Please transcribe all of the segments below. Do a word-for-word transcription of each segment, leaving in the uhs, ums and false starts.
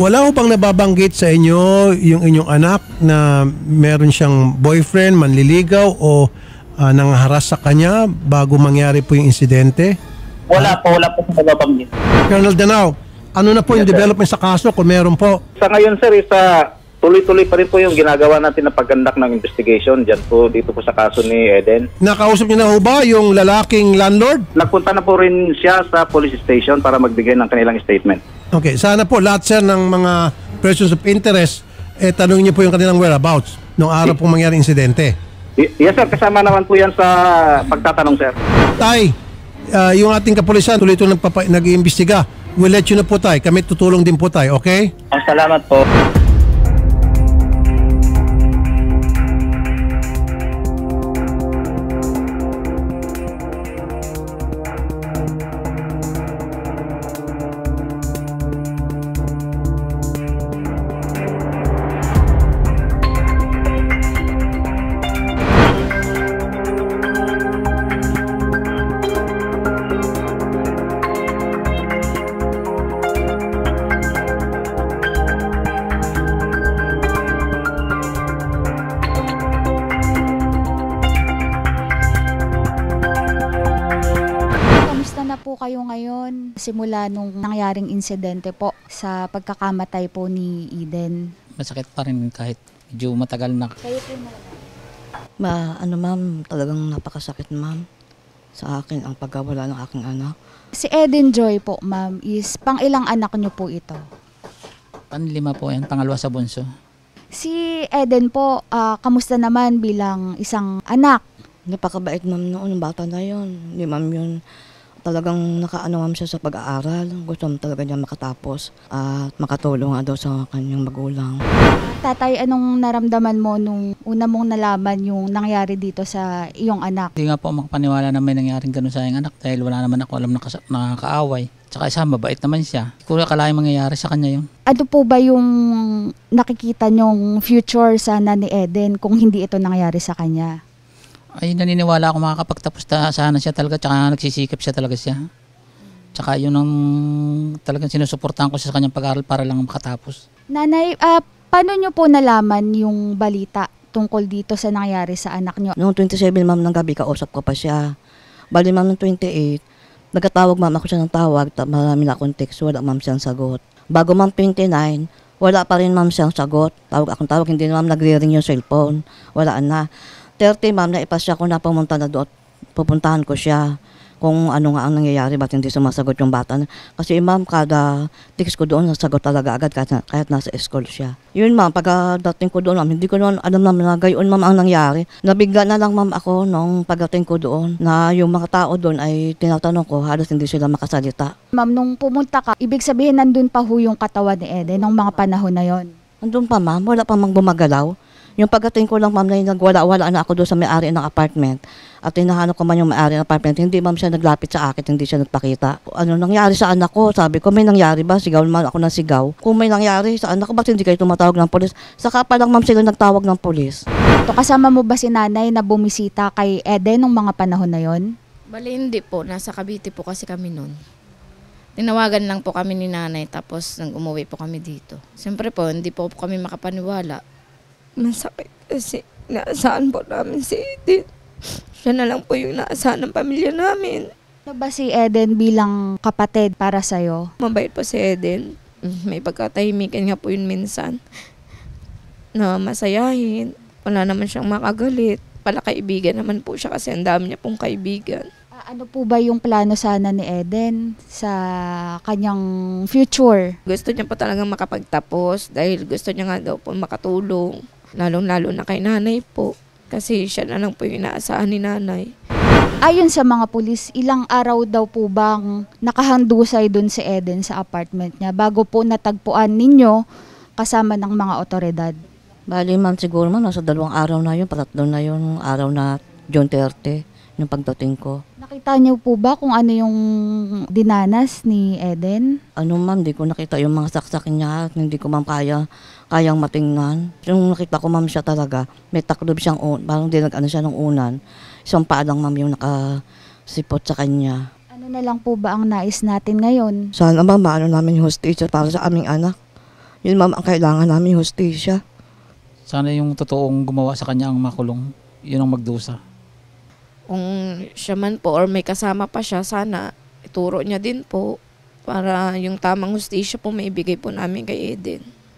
Wala ho bang nababanggit sa inyo yung inyong anak na meron siyang boyfriend, manliligaw o uh, nangharas sa kanya bago mangyari po yung insidente? Wala po, wala po sa nababanggit. Colonel Danao, ano na po yung Yes, development sa kaso kung meron po? Sa ngayon sir, isa tuloy-tuloy pa rin po yung ginagawa natin na paggandak ng investigation dyan po dito po sa kaso ni Eden. Nakausap niyo na ho ba yung lalaking landlord? Nagpunta na po rin siya sa police station para magbigay ng kanilang statement. Okay, sana po lahat sir ng mga persons of interest, eh tanongin niyo po yung kanilang whereabouts nung araw pong mangyari insidente. Y- yes sir, kasama naman po yan sa pagtatanong sir. Tay, uh, yung ating kapulisan tuloy-tuloy nagpapa- nag-iimbestiga. We'll let you know po tay. Kami tutulong din po tayo, okay? Ang salamat po. Po kayo ngayon simula nung nangyaring insidente po sa pagkakamatay po ni Eden? Masakit pa rin kahit medyo matagal na. Kayo po na. Ma, ano ma'am, talagang napakasakit ma'am sa akin ang pagkawala ng aking anak. Si Eden Joy po ma'am is pang ilang anak niyo po ito? Panlima po yan, pangalawa sa bunso. Si Eden po, uh, kamusta naman bilang isang anak? Napakabait ma'am noon, bata na yun. Hindi ma'am yun. Talagang nakaano ma'am siya sa pag-aaral. Gusto mo talaga niya makatapos at makatulong nga daw sa kanyang magulang. Tatay, anong naramdaman mo nung una mong nalaman yung nangyari dito sa iyong anak? Hindi nga po makapaniwala na may nangyaring ganun sa aking anak dahil wala naman ako alam na kas- nakakaaway. Tsaka isa, mabait naman siya. Kung akalain mangyayari sa kanya yun. Ano po ba yung nakikita niyong future sana ni Eden kung hindi ito nangyari sa kanya? Ay, naniniwala ako makakapagtapos ta, sana siya talaga, tsaka nagsisikap siya talaga siya. Tsaka yun ang talagang sinusuportahan ko siya sa kanyang pag-aaral para lang makatapos. Nanay, uh, paano nyo po nalaman yung balita tungkol dito sa nangyari sa anak nyo? Noong twenty-seven ma'am ng gabi, kausap ko pa siya. Bali ma'am ng twenty-eight, nagkatawag ma'am ako siya ng tawag, marami na akong text, wala ma'am siyang sagot. Bago ma'am twenty-nine, wala pa rin ma'am siyang sagot. Tawag akong tawag, hindi na ma'am nagre-ring yung cellphone. Wala na. thirty ma'am, naipasya ko na pumunta na doon. Pupuntahan ko siya kung ano nga ang nangyayari, ba't hindi sumasagot yung bata. Kasi ma'am, kada text ko doon, nasagot talaga agad kahit, kahit nasa school siya. Yun ma'am, pagdating ko doon, ma'am, hindi ko noon alam ma'am na gayon ma'am ang nangyari. Nabigla na lang ma'am ako nung pagdating ko doon na yung mga tao doon ay tinatanong ko, halos hindi sila makasalita. Ma'am, nung pumunta ka, ibig sabihin nandun pa ho yung katawan ni Eden nung mga panahon na yon? Nandun pa ma'am, wala pa mang bumagalaw. Yung pagdating ko lang ma'am na nagwala-wala na ako doon sa may-ari ng apartment at hinahanap ko man yung may-ari ng apartment, hindi ma'am siya naglapit sa akin, hindi siya nagpakita. Ano nangyari sa anak ko? Sabi ko, may nangyari ba? Sigaw naman ako ng sigaw. Kung may nangyari sa anak ko, ba't hindi kayo tumatawag ng polis? Saka pa lang ma'am sila nagtawag ng polis. To, kasama mo ba si nanay na bumisita kay Eden nung mga panahon na yon? Bali hindi po, nasa Cavite po kasi kami noon. Tinawagan lang po kami ni nanay tapos nang umuwi po kami dito. Siyempre po, hindi po, po kami makapaniwala. Masakit kasi naasahan po namin si Eden. Siya na lang po yung naasahan ng pamilya namin. Ano ba si Eden bilang kapatid para sa'yo? Mabait po si Eden. May pagkatahimikan nga po yun minsan. Na masayahin. Wala naman siyang makagalit. Palakaibigan naman po siya kasi ang dami niya pong kaibigan. Ano po ba yung plano sana ni Eden sa kanyang future? Gusto niya po talagang makapagtapos dahil gusto niya nga daw po makatulong. Lalong-lalo na kay nanay po. Kasi siya na lang po yung inaasahan ni nanay. Ayon sa mga pulis, ilang araw daw po bang nakahandusay dun si Eden sa apartment niya bago po natagpuan ninyo kasama ng mga otoridad? Bali man siguro man, nasa dalawang araw na yun, patatlo na yun, araw na June thirtieth, yung pagdating ko. Nakita niyo po ba kung ano yung dinanas ni Eden? Ano ma'am, di ko nakita yung mga saksak niya at hindi ko ma'am kaya, kayang matingnan. Yung nakita ko ma'am siya talaga, may taklob siyang, un, parang di nag-ano siya ng unan. Isang paa lang ma'am yung nakasipot sa kanya. Ano na lang po ba ang nais natin ngayon? Sana ma'am, maano namin yung hostage para sa aming anak. Yun ma'am ang kailangan namin, hustisya. Sana yung totoong gumawa sa kanya ang makulong. Yun ang magdusa. Kung siya man po or may kasama pa siya, sana ituro niya din po para yung tamang hustisya po maibigay po namin kay Eden.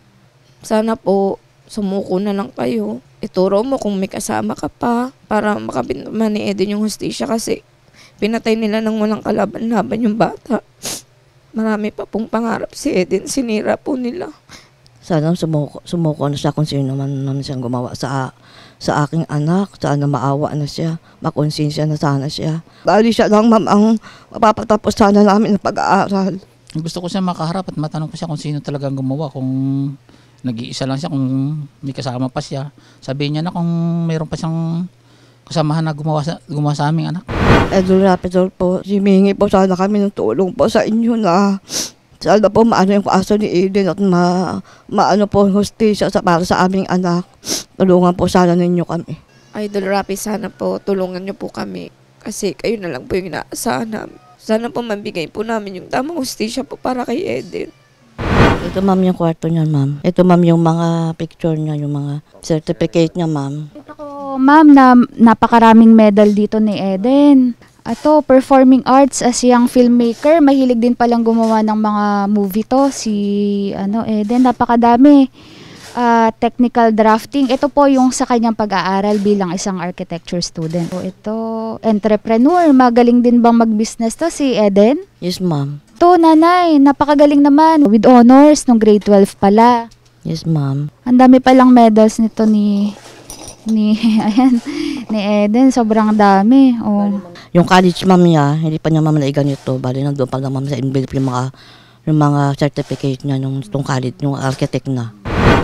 Sana po sumuko na lang kayo. Ituro mo kung may kasama ka pa para makabintuman ni Eden yung hustisya kasi pinatay nila nang walang kalaban-laban yung bata. Marami pa pong pangarap si Eden, sinira po nila. Sana sumuko, sumuko na siya kung sino man, man siyang gumawa sa sa aking anak. Sana maawa na siya, makonsensya na sana siya. Bali siya lang ma'am ang mapapatapos sana namin ng pag-aaral. Gusto ko siya makaharap at matanong ko siya kung sino talagang gumawa. Kung nag-iisa lang siya, kung may kasama pa siya. Sabihin niya na kung mayroon pa siyang kasamahan na gumawa sa, gumawa sa aming anak. Idol Rapidol po, simingi po sana kami ng tulong po sa inyo na sana po maano yung kaso ni Eden at ma, maano po hustisya sa, para sa aming anak. Tulungan po sana ninyo kami. Idol Rapi, sana po tulungan niyo po kami kasi kayo na lang po yung inaasahan namin. Sana po mabigay po namin yung tamang hustisya po para kay Eden. Ito ma'am yung kwarto niya ma'am. Ito ma'am yung mga picture niya, yung mga certificate niya ma'am. Ito ko, ma'am, na napakaraming medal dito ni Eden. Ato, performing arts as young filmmaker. Mahilig din palang gumawa ng mga movie to. Si ano, Eden, napakadami. Uh, technical drafting. Ito po yung sa kanyang pag-aaral bilang isang architecture student. So, ito, entrepreneur. Magaling din bang mag-business to si Eden? Yes ma'am. To, nanay, napakagaling naman. With honors, nung grade twelve pala. Yes ma'am. Ang dami palang medals nito ni ni ayan, ni Eden, sobrang dami. Oh. Yung college ma'am niya, hindi pa niya ma'am naigan ito. Bali nandun pa lang ma'am sa envelope yung mga yung mga certificate niya nung tong college, yung architect na.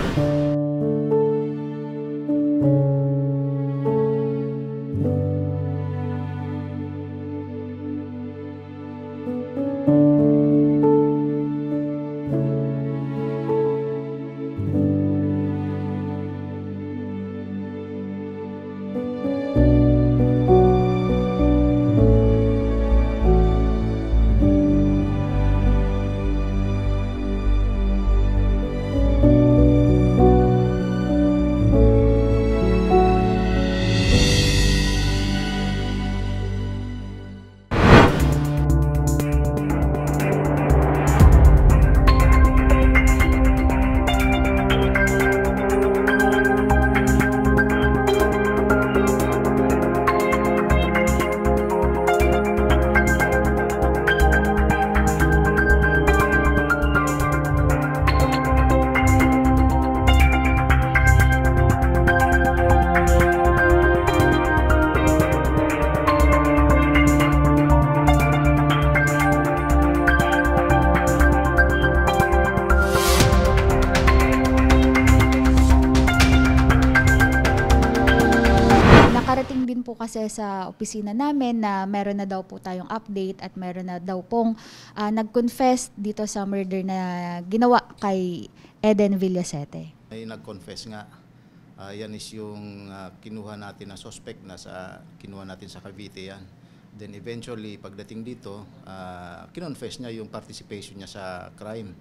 Nakarating din po kasi sa opisina namin na meron na daw po tayong update at meron na daw pong uh, nag-confess dito sa murder na ginawa kay Eden Villasete. Ay nag-confess nga. Uh, yan is yung uh, kinuha natin na suspect na sa kinuha natin sa Cavite yan. Then eventually pagdating dito, uh, kinonfess niya yung participation niya sa crime.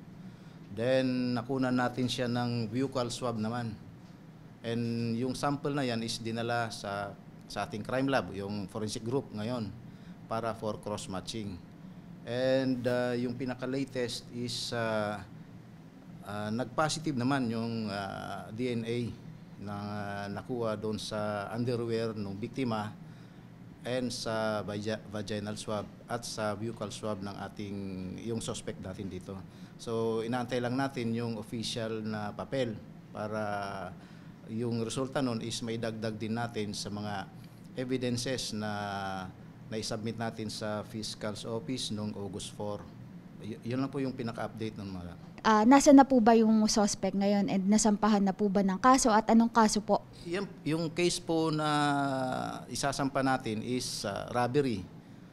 Then nakunan natin siya ng buccal swab naman. And yung sample na yan is dinala sa sa ating crime lab, yung forensic group ngayon para for cross-matching. And uh, yung pinaka-latest is uh, uh, nag-positive naman yung uh, D N A na uh, nakuha doon sa underwear ng biktima and sa vaginal swab at sa buccal swab ng ating yung suspect natin dito. So inaantay lang natin yung official na papel para yung resulta nun is may dagdag din natin sa mga evidences na na-submit natin sa Fiscal's Office noong August fourth. Y- yun lang po yung pinaka-update nun mga. Uh, nasa na po ba yung suspect ngayon and nasampahan na po ba ng kaso at anong kaso po? Yung, yung case po na isasampa natin is uh, robbery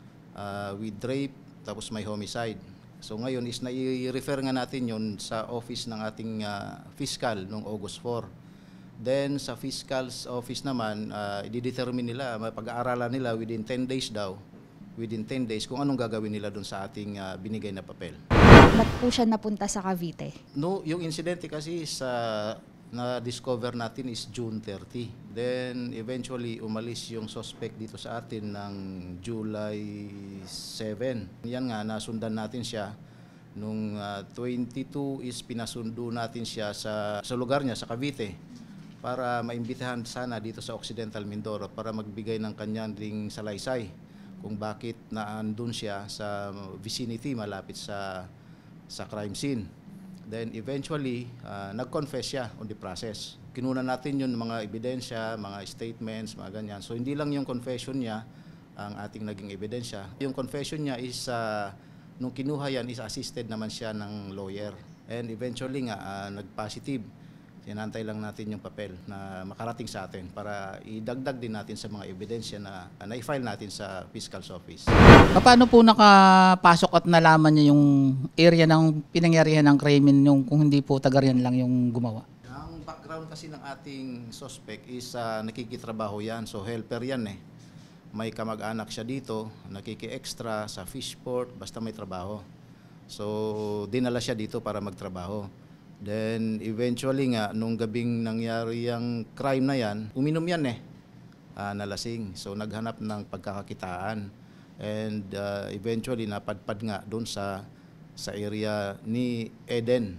uh, with rape tapos may homicide. So ngayon is nai-refer nga natin yun sa office ng ating uh, fiscal noong August fourth. Then sa fiscal's office naman, uh, i-determine nila, pag-aaralan nila within ten days daw, within ten days kung anong gagawin nila doon sa ating uh, binigay na papel. Ba't po siya napunta sa Cavite? No, yung insidente kasi sa na-discover natin is June thirty. Then eventually umalis yung suspect dito sa atin ng July seven. Yan nga, nasundan natin siya. Nung uh, twenty-two is pinasundo natin siya sa, sa lugar niya, sa Cavite, para maimbitahan sana dito sa Occidental Mindoro para magbigay ng kanyang ding salaysay kung bakit naandun siya sa vicinity malapit sa, sa crime scene. Then eventually, uh, nag-confess siya on the process. Kinuna natin yung mga ebidensya, mga statements, mga ganyan. So hindi lang yung confession niya ang ating naging ebidensya. Yung confession niya is, uh, nung kinuha yan, is assisted naman siya ng lawyer. And eventually nga, uh, nag-positive. Sinantay lang natin yung papel na makarating sa atin para idagdag din natin sa mga ebidensya na uh, na-file natin sa Fiscal's Office. Paano po nakapasok at nalaman niya yung area ng pinangyarihan ng krimen yung kung hindi po taga riyan lang yung gumawa? Ang background kasi ng ating suspect is uh, nakikitrabaho yan. So helper yan eh. May kamag-anak siya dito, nakiki-extra sa fishport, basta may trabaho. So dinala siya dito para magtrabaho. Then eventually nga, nung gabing nangyari yung crime na yan, uminom yan eh, uh, nalasing. So naghanap ng pagkakakitaan. And uh, eventually napadpad nga doon sa, sa area ni Eden.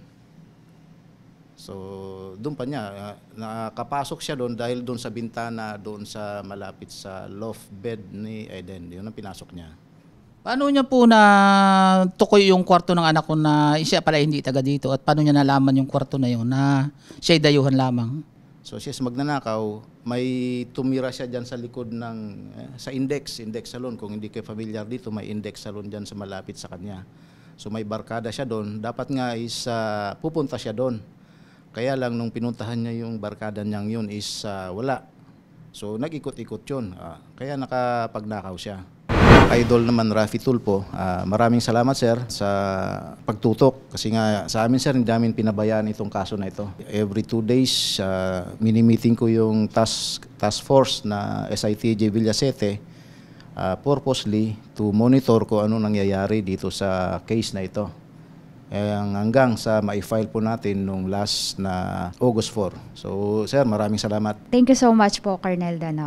So doon pa niya, uh, nakapasok siya doon dahil doon sa bintana, doon sa malapit sa loft bed ni Eden. Yun ang pinasok niya. Paano niya po na tukoy yung kwarto ng anak ko na siya pala hindi taga dito at paano niya nalaman yung kwarto na yun na siya'y dayuhan lamang? So siya magnanakaw, may tumira siya dyan sa likod ng, eh, sa Index, Index Salon. Kung hindi kayo familiar dito, may Index Salon dyan sa malapit sa kanya. So may barkada siya doon. Dapat nga is uh, pupunta siya doon. Kaya lang nung pinuntahan niya yung barkada niyang yun is uh, wala. So nag-ikot-ikot yun. Uh, kaya nakapagnakaw siya. Idol naman Rafi Tulfo, uh, maraming salamat sir sa pagtutok kasi nga sa amin sir hindi namin pinabayaan itong kaso na ito. Every two days uh, mini-meeting ko yung task, task force na S I T J Villasete uh, purposely to monitor ko ano nangyayari dito sa case na ito. Eh, hanggang sa ma-file po natin nung last na August four. So sir, maraming salamat. Thank you so much po, Colonel Danao.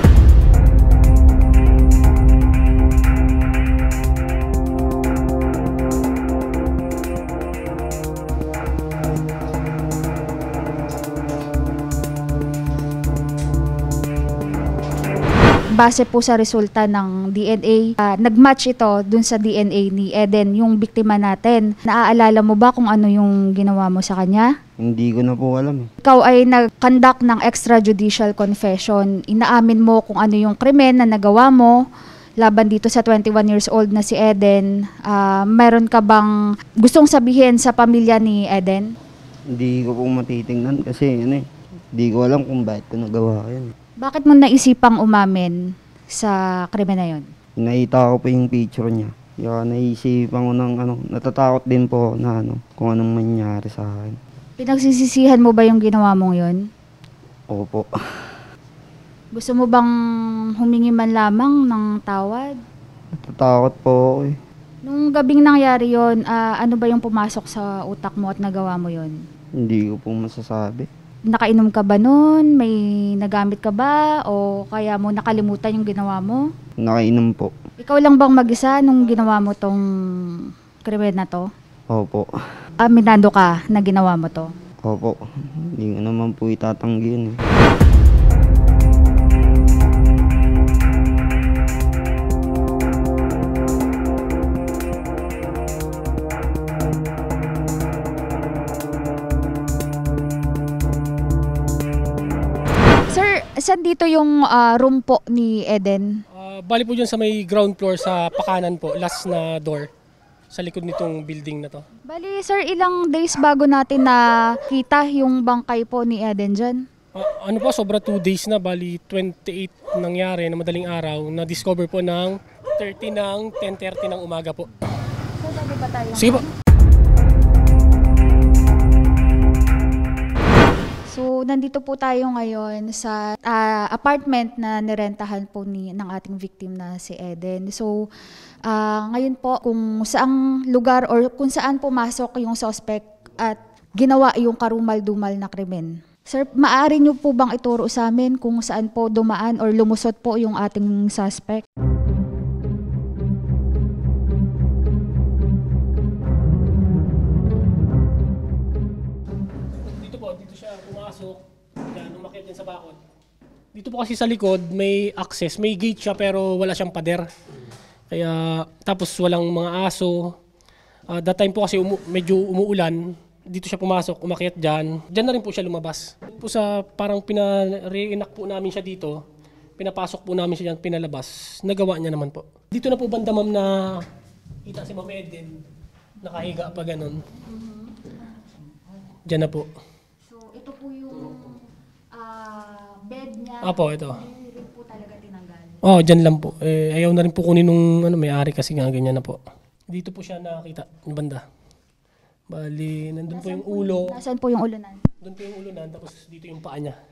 Base po sa resulta ng D N A, uh, nag-match ito dun sa D N A ni Eden, yung biktima natin. Naaalala mo ba kung ano yung ginawa mo sa kanya? Hindi ko na po alam eh. Ikaw ay nag-conduct ng extrajudicial confession. Inaamin mo kung ano yung krimen na nagawa mo laban dito sa twenty-one years old na si Eden. Uh, meron ka bang gustong sabihin sa pamilya ni Eden? Hindi ko po matitingnan kasi ano eh, hindi ko alam kung bakit ko nagawa yun. Bakit mo naisipang umamin sa krimen na yun? Nakita ko po yung picture niya. Kaya naisipan ko ng ano, natatakot din po na ano, kung anong mangyari sa akin. Pinagsisisihan mo ba yung ginawa mong yun? Opo. Gusto mo bang humingi man lamang ng tawad? Natatakot po ako eh. Nung gabing nangyari yun, uh, ano ba yung pumasok sa utak mo at nagawa mo yun? Hindi ko po masasabi. Nakainom ka ba nun? May nagamit ka ba? O kaya mo nakalimutan yung ginawa mo? Nakainom po. Ikaw lang bang mag-isa nung ginawa mo tong krimen na to? Opo. Aminado ka na ginawa mo to? Opo. Hindi ko naman po itatanggi yun eh. Saan dito yung uh, room po ni Eden? Uh, bali po dyan sa may ground floor sa pakanan po, last na door sa likod nitong building na to. Bali sir, ilang days bago natin na kita yung bangkay po ni Eden dyan? Uh, ano po, sobra two days na, bali twenty-eight nangyari na madaling araw, na-discover po ng thirty ng ten thirty ng umaga po. So, bago ba tayo? Sige po. So, So, nandito po tayo ngayon sa ah, apartment na nirentahan po ni, ng ating victim na si Eden. So, ah, ngayon po kung saang lugar or kung saan pumasok yung suspect at ginawa yung karumal-dumal na krimen. Sir, maaari niyo po bang ituro sa amin kung saan po dumaan or lumusot po yung ating suspect? Pumasok, yan, umakyat din sa bakod. Dito po kasi sa likod, may access, may gate siya pero wala siyang pader. Kaya, tapos walang mga aso. Uh, that time po kasi umu- medyo umuulan, dito siya pumasok, umakyat dyan. Dyan na rin po siya lumabas. Po sa parang pina-reenact po namin siya dito, pinapasok po namin siya dyan, pinalabas. Nagawa niya naman po. Dito na po banda ma'am na kita si Ma'am Eden, nakahiga pa ganun. Dyan na po. Ito po yung uh, bed niya. Apo, ito. Hindi rin po talaga tinanggal. Oh, dyan lang po. Eh, ayaw na rin po kunin nung ano, may-ari kasi nga ganyan na po. Dito po siya nakakita, yung banda. Bali, nandun po yung ulo. Nasaan po yung ulunan? Doon po yung ulunan, tapos dito yung paa niya.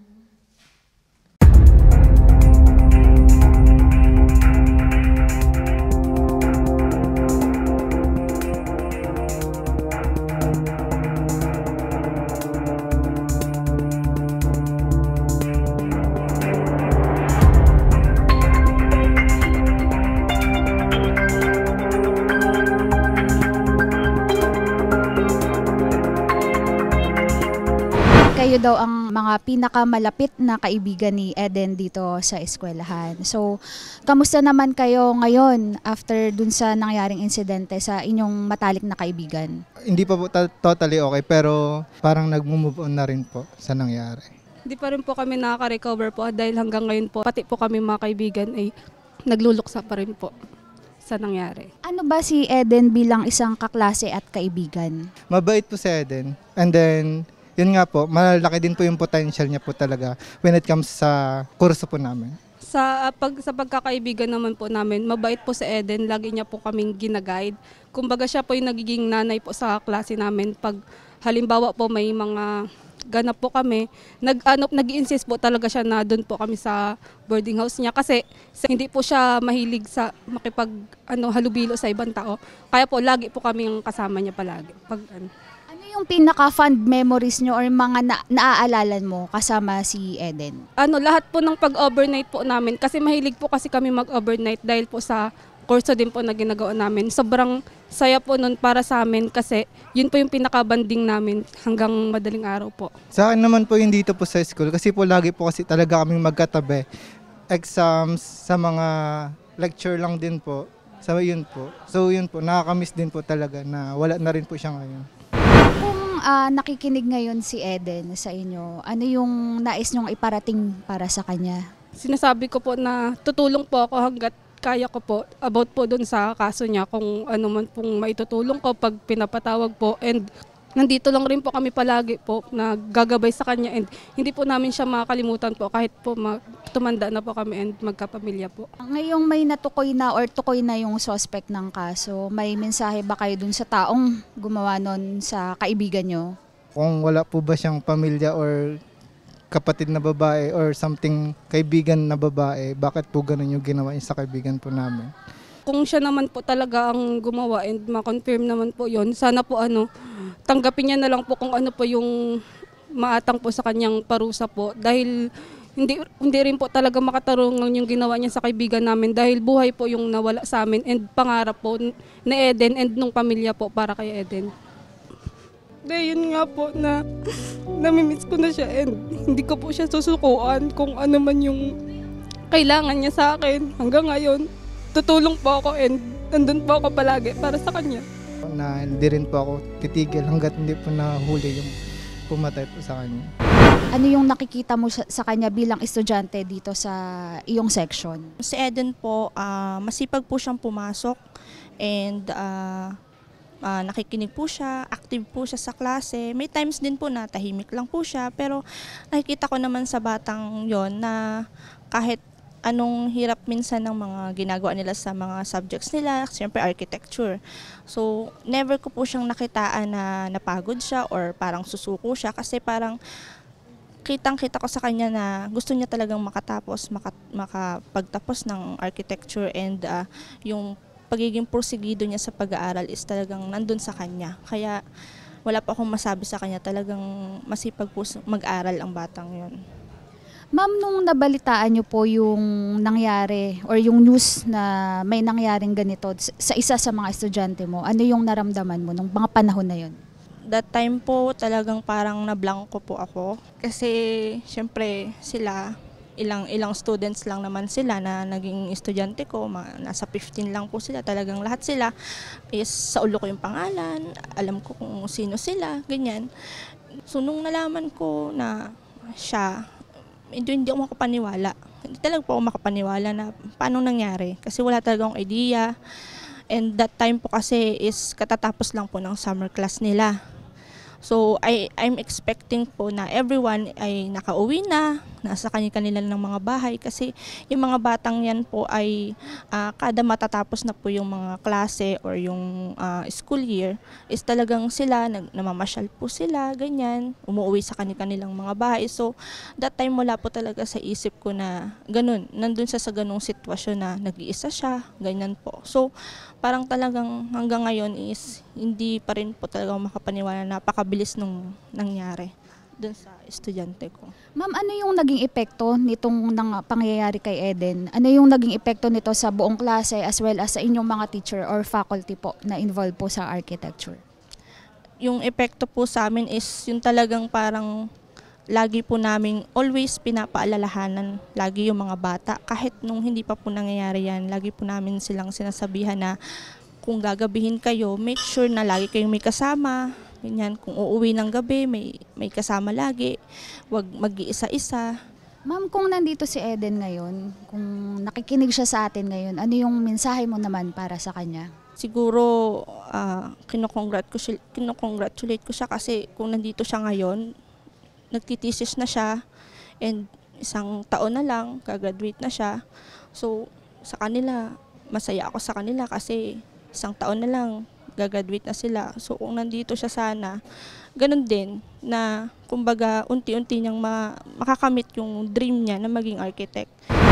Kayo daw ang mga pinakamalapit na kaibigan ni Eden dito sa eskwelahan. So, kamusta naman kayo ngayon after dun sa nangyaring insidente sa inyong matalik na kaibigan? Hindi pa po ta- totally okay pero parang nag-move on na rin po sa nangyari. Hindi pa rin po kami nakaka-recover po dahil hanggang ngayon po, pati po kami mga kaibigan ay nagluluksa pa rin po sa nangyari. Ano ba si Eden bilang isang kaklase at kaibigan? Mabait po si Eden and then yun nga po, malaki din po yung potential niya po talaga when it comes sa kurso po namin. Sa, pag, sa pagkakaibigan naman po namin, mabait po si Eden, lagi niya po kaming ginaguide. Kumbaga siya po yung nagiging nanay po sa klase namin. Pag halimbawa po may mga ganap po kami, nag, ano, nag-insist po talaga siya na doon po kami sa boarding house niya kasi hindi po siya mahilig sa makipag ano, halubilo sa ibang tao. Kaya po lagi po kami yung kasama niya palagi. Pag, ano. Yung pinaka-fond memories nyo or mga na- naaalala mo kasama si Eden? Ano, lahat po ng pag-overnight po namin, kasi mahilig po kasi kami mag-overnight dahil po sa kurso din po na ginagawa namin. Sobrang saya po nun para sa amin kasi yun po yung pinaka-banding namin hanggang madaling araw po. Sa akin naman po yung dito po sa school kasi po lagi po kasi talaga kaming magkatabi. Exams, sa mga lecture lang din po. So yun po. So yun po, nakakamiss din po talaga na wala na rin po siya ngayon. Kung uh, nakikinig ngayon si Eden sa inyo, ano yung nais nyong iparating para sa kanya? Sinasabi ko po na tutulong po ako hanggat kaya ko po about po dun sa kaso niya kung ano man pong maitutulong ko pag pinapatawag po, and nandito lang rin po kami palagi po na gagabay sa kanya, and hindi po namin siya makakalimutan po kahit po ma- tumanda na po kami and magkapamilya po. Ngayong may natukoy na or tukoy na yung suspect ng kaso, may mensahe ba kayo dun sa taong gumawa nun sa kaibigan nyo? Kung wala po ba siyang pamilya or kapatid na babae or something kaibigan na babae, bakit po ganun yung ginawa niya sa kaibigan po namin? Kung siya naman po talaga ang gumawa and ma-confirm naman po yon, sana po ano, tanggapin niya na lang po kung ano po yung maatang po sa kanyang parusa po, dahil hindi hindi rin po talaga makatarungan yung ginawa niya sa kaibigan namin dahil buhay po yung nawala sa amin and pangarap po ni Eden and nung pamilya po para kay Eden. Dahil yun nga po na namimiss ko na siya and hindi ko po siya susukuan kung ano man yung kailangan niya sa akin. Hanggang ngayon, tutulong po ako and nandun po ako palagi para sa kanya. Na hindi rin po ako titigil hanggat hindi po nahuli yung pumatay po sa kanya. Ano yung nakikita mo sa, sa kanya bilang estudyante dito sa iyong section? Si Eden po, uh, masipag po siyang pumasok and uh, uh, nakikinig po siya, active po siya sa klase. May times din po na tahimik lang po siya, pero nakikita ko naman sa batang yon na kahit anong hirap minsan ng mga ginagawa nila sa mga subjects nila, siyempre architecture. So, never ko po siyang nakitaan na napagod siya or parang susuko siya kasi parang kitang-kita ko sa kanya na gusto niya talagang makatapos, maka, makapagtapos ng architecture, and uh, yung pagiging porsigido niya sa pag-aaral is talagang nandun sa kanya. Kaya wala pa akong masabi sa kanya, talagang masipag po mag-aral ang batang yun. Ma'am, nung nabalitaan niyo po yung nangyari or yung news na may nangyaring ganito sa isa sa mga estudyante mo, ano yung naramdaman mo nung mga panahon na yun? That time po talagang parang nablangko po ako kasi syempre sila, ilang ilang students lang naman sila na naging estudyante ko, mga, nasa fifteen lang po sila, talagang lahat sila is sa ulo ko yung pangalan, alam ko kung sino sila, ganyan. So nung nalaman ko na siya, hindi, hindi ako makapaniwala. Hindi talaga po ako makapaniwala na paano nangyari. Kasi wala talaga akong idea. And that time po kasi is katatapos lang po ng summer class nila. So I, I'm expecting po na everyone ay nakauwi na, nasa kanya-kanila ng mga bahay. Kasi yung mga batang yan po ay uh, kada matatapos na po yung mga klase or yung uh, school year, is talagang sila, nag, namamasyal po sila, ganyan, umuwi sa kanya-kanilang mga bahay. So that time wala po talaga sa isip ko na ganun, nandun siya sa ganung sitwasyon na nag-iisa siya, ganyan po. So parang talagang hanggang ngayon is hindi pa rin po talaga makapaniwala na napakabilis nung nangyari dun sa estudyante ko. Ma'am, ano yung naging epekto nitong nang pangyayari kay Eden? Ano yung naging epekto nito sa buong klase as well as sa inyong mga teacher or faculty po na involved po sa architecture? Yung epekto po sa amin is yung talagang parang lagi po namin always pinapaalalahanan lagi yung mga bata. Kahit nung hindi pa po nangyayari yan, lagi po namin silang sinasabihan na kung gagabihin kayo, make sure na lagi kayong may kasama. Ganyan, kung uuwi ng gabi, may, may kasama lagi. Huwag mag-iisa-isa. Ma'am, kung nandito si Eden ngayon, kung nakikinig siya sa atin ngayon, ano yung mensahe mo naman para sa kanya? Siguro, uh, kinocongratulate, kinocongratulate ko siya kasi kung nandito siya ngayon, nagtitisis na siya, and isang taon na lang, gagraduate na siya. So, sa kanila, masaya ako sa kanila kasi isang taon na lang, gagraduate na sila. So, kung nandito siya sana, ganun din na, kumbaga, unti-unti niyang ma- makakamit yung dream niya na maging architect.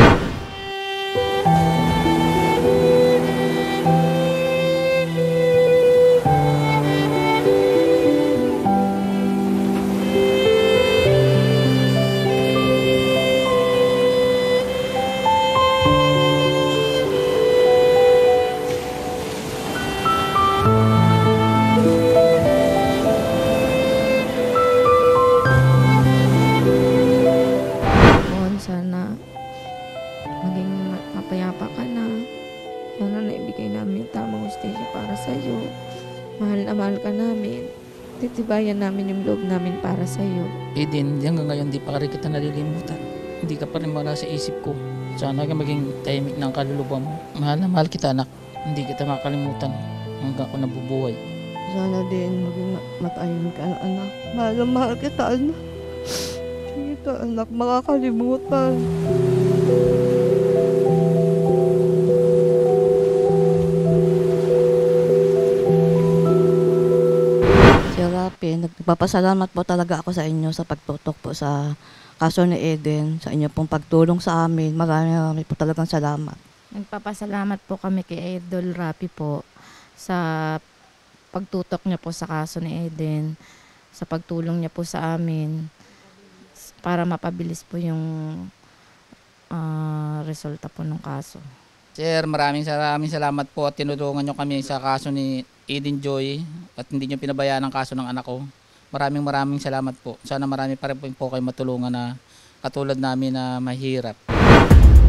Sana maging mapayapa ka na. Sana naibigay namin tamang hustisya para sa'yo. Mahal na mahal ka namin. Titibayan namin yung loob namin para sa'yo. Eden, hanggang ngayon di pa rin kita nalilimutan. Hindi ka pa rin wala sa isip ko. Sana ka maging tahimik ng kaluluwa mo. Mahal na mahal kita, anak. Hindi kita makalimutan hanggang ako nabubuhay. Sana din maging matahimik ka na, anak. Mahal na mahal kita, anak. Ito, anak, makakalimutan. Sir Rafi, nagpapasalamat po talaga ako sa inyo sa pagtutok po sa kaso ni Eden, sa inyo pong pagtulong sa amin. Maraming maraming po talagang salamat. Nagpapasalamat po kami kay Idol Rafi po sa pagtutok niya po sa kaso ni Eden, sa pagtulong niya po sa amin para mapabilis po yung uh, resulta po ng kaso. Sir, maraming maraming salamat po at tinulungan nyo kami sa kaso ni Eden Joy at hindi nyo pinabayaan ang kaso ng anak ko. Maraming maraming salamat po. Sana marami pa rin po kayo matulungan na katulad namin na mahirap.